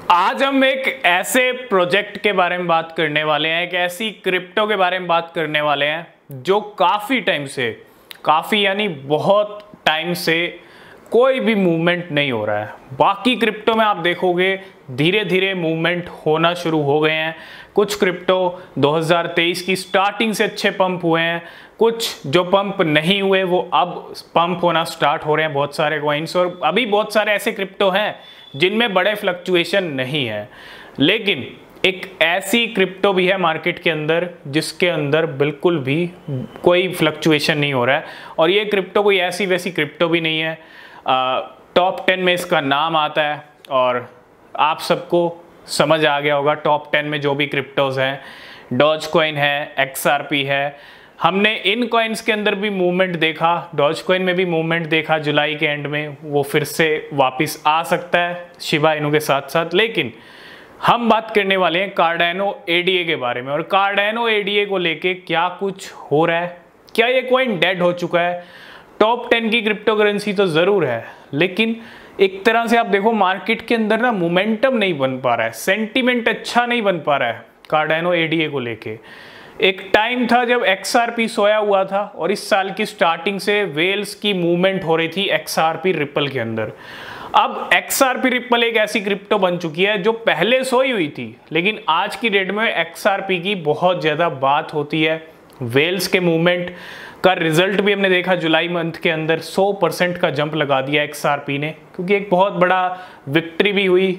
आज हम एक ऐसे प्रोजेक्ट के बारे में बात करने वाले हैं, एक ऐसी क्रिप्टो के बारे में बात करने वाले हैं जो काफ़ी टाइम से, काफ़ी यानी बहुत टाइम से कोई भी मूवमेंट नहीं हो रहा है। बाकी क्रिप्टो में आप देखोगे धीरे धीरे मूवमेंट होना शुरू हो गए हैं। कुछ क्रिप्टो 2023 की स्टार्टिंग से अच्छे पंप हुए हैं, कुछ जो पंप नहीं हुए वो अब पंप होना स्टार्ट हो रहे हैं, बहुत सारे कॉइन्स। और अभी बहुत सारे ऐसे क्रिप्टो हैं जिनमें बड़े फ्लक्चुएशन नहीं है, लेकिन एक ऐसी क्रिप्टो भी है मार्केट के अंदर जिसके अंदर बिल्कुल भी कोई फ्लक्चुएशन नहीं हो रहा है। और ये क्रिप्टो कोई ऐसी वैसी क्रिप्टो भी नहीं है। टॉप 10 में इसका नाम आता है और आप सबको समझ आ गया होगा टॉप 10 में जो भी क्रिप्टोज हैं। डॉज कॉइन है, XRP है। हमने इन कॉइन्स के अंदर भी मूवमेंट देखा, डॉज कॉइन में भी मूवमेंट देखा जुलाई के एंड में, वो फिर से वापस आ सकता है शिबा इनू के साथ साथ। लेकिन हम बात करने वाले हैं कार्डानो ADA के बारे में। और कार्डानो ADA को लेके क्या कुछ हो रहा है, क्या ये कॉइन डेड हो चुका है? टॉप 10 की क्रिप्टो करेंसी तो ज़रूर है, लेकिन एक तरह से आप देखो मार्केट के अंदर ना मोमेंटम नहीं बन पा रहा है, सेंटीमेंट अच्छा नहीं बन पा रहा है कार्डानो ADA को लेके। एक टाइम था जब XRP सोया हुआ था और इस साल की स्टार्टिंग से वेल्स की मूवमेंट हो रही थी XRP रिपल के अंदर। अब XRP रिपल एक ऐसी क्रिप्टो बन चुकी है जो पहले सोई हुई थी, लेकिन आज की डेट में XRP की बहुत ज़्यादा बात होती है। वेल्स के मूवमेंट का रिजल्ट भी हमने देखा जुलाई मंथ के अंदर 100% का जंप लगा दिया XRP ने, क्योंकि एक बहुत बड़ा विक्ट्री भी हुई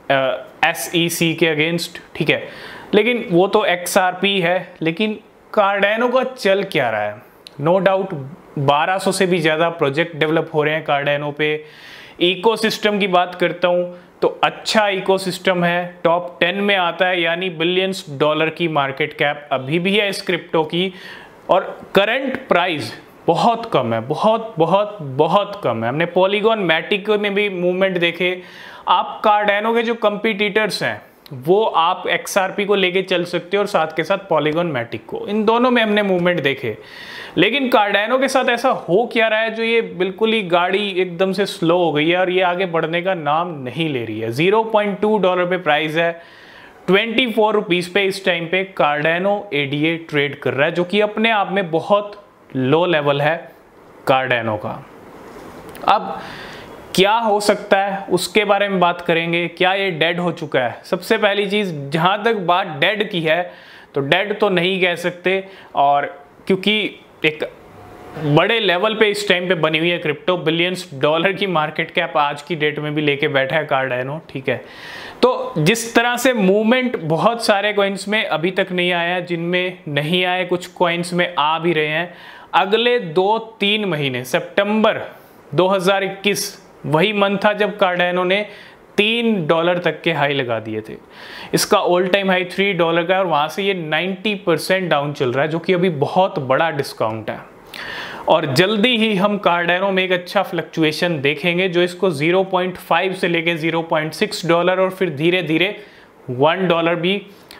SEC के अगेंस्ट, ठीक है। लेकिन वो तो XRP है, लेकिन कार्डानो का चल क्या रहा है? नो डाउट 1200 से भी ज़्यादा प्रोजेक्ट डेवलप हो रहे हैं कार्डानो पे। इकोसिस्टम की बात करता हूँ तो अच्छा इकोसिस्टम है, टॉप 10 में आता है, यानी बिलियंस डॉलर की मार्केट कैप अभी भी है इस क्रिप्टो की। और करंट प्राइस बहुत कम है, बहुत बहुत बहुत कम है। हमने पॉलीगॉन मैटिक में भी मूवमेंट देखे। आप कार्डानो के जो कंपटीटर्स हैं वो आप XRP को लेके चल सकते हो और साथ के साथ पॉलीगॉन मैटिक को, इन दोनों में हमने मूवमेंट देखे। लेकिन कार्डानो के साथ ऐसा हो क्या रहा है जो ये बिल्कुल ही गाड़ी एकदम से स्लो हो गई है और ये आगे बढ़ने का नाम नहीं ले रही है। $0.2 पे प्राइस है, 24 रुपीज़ पे इस टाइम पे कार्डानो ADA ट्रेड कर रहा है, जो कि अपने आप में बहुत लो लेवल है कार्डानो का। अब क्या हो सकता है उसके बारे में बात करेंगे। क्या ये डेड हो चुका है? सबसे पहली चीज़, जहाँ तक बात डेड की है तो डेड तो नहीं कह सकते, और क्योंकि एक बड़े लेवल पे इस टाइम पे बनी हुई है क्रिप्टो, बिलियंस डॉलर की मार्केट कैप आज की डेट में भी लेके बैठा है कार्डानो, ठीक है। तो जिस तरह से मूवमेंट बहुत सारे कॉइन्स में अभी तक नहीं आया, जिनमें नहीं आए कुछ कॉइन्स में आ भी रहे हैं। अगले 2-3 महीने, सितंबर 2021 वही मंथ था जब कार्डानो ने $3 तक के हाई लगा दिए थे। इसका ऑल टाइम हाई $3 का है और वहाँ से ये 90% डाउन चल रहा है, जो कि अभी बहुत बड़ा डिस्काउंट है। और जल्दी ही हम कार्डानो में एक अच्छा फ्लक्चुएशन देखेंगे जो इसको 0.5 से लेके $0.6 और फिर धीरे धीरे $1 भी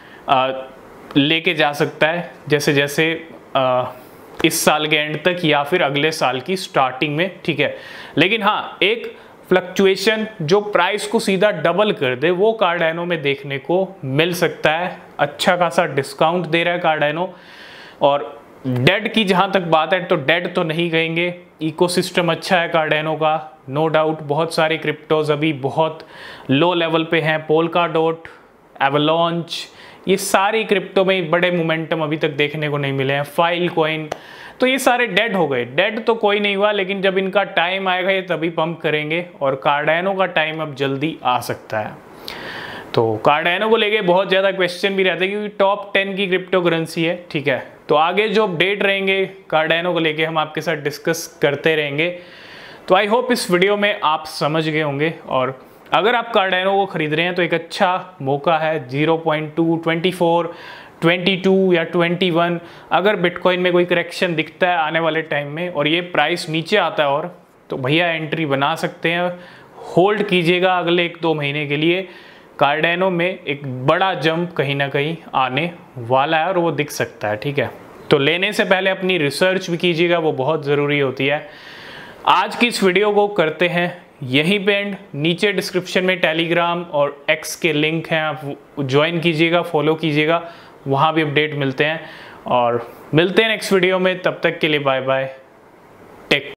लेके जा सकता है, जैसे जैसे इस साल के एंड तक या फिर अगले साल की स्टार्टिंग में, ठीक है। लेकिन हाँ, एक फ्लक्चुएशन जो प्राइस को सीधा डबल कर दे वो कार्डानो में देखने को मिल सकता है। अच्छा खासा डिस्काउंट दे रहा है कार्डानो। और डेड की जहाँ तक बात है तो डेड तो नहीं कहेंगे, इकोसिस्टम अच्छा है कार्डानो का, नो डाउट। बहुत सारी क्रिप्टोज अभी बहुत लो लेवल पे हैं, पोल्काडॉट, एवलांच, ये सारी क्रिप्टो में बड़े मोमेंटम अभी तक देखने को नहीं मिले हैं। फाइल कॉइन, तो ये सारे डेड हो गए। डेड तो कोई नहीं हुआ, लेकिन जब इनका टाइम आएगा ये तभी पंप करेंगे, और कार्डानो का टाइम अब जल्दी आ सकता है। तो कार्डानो को लेके बहुत ज़्यादा क्वेश्चन भी रहते हैं क्योंकि टॉप 10 की क्रिप्टो करेंसी है, ठीक है। तो आगे जो अपडेट रहेंगे कार्डानो को लेके हम आपके साथ डिस्कस करते रहेंगे। तो आई होप इस वीडियो में आप समझ गए होंगे, और अगर आप कार्डानो को खरीद रहे हैं तो एक अच्छा मौका है। 0.2, 24, 22 या 21, अगर बिटकॉइन में कोई करेक्शन दिखता है आने वाले टाइम में और ये प्राइस नीचे आता है और तो भैया एंट्री बना सकते हैं। होल्ड कीजिएगा अगले 1-2 महीने के लिए। कार्डानो में एक बड़ा जंप कहीं ना कहीं आने वाला है और वो दिख सकता है, ठीक है। तो लेने से पहले अपनी रिसर्च भी कीजिएगा, वो बहुत ज़रूरी होती है। आज की इस वीडियो को करते हैं यहीं पे एंड। नीचे डिस्क्रिप्शन में टेलीग्राम और एक्स के लिंक हैं, आप ज्वाइन कीजिएगा, फॉलो कीजिएगा, वहाँ भी अपडेट मिलते हैं। और मिलते हैं नेक्स्ट वीडियो में, तब तक के लिए बाय बाय।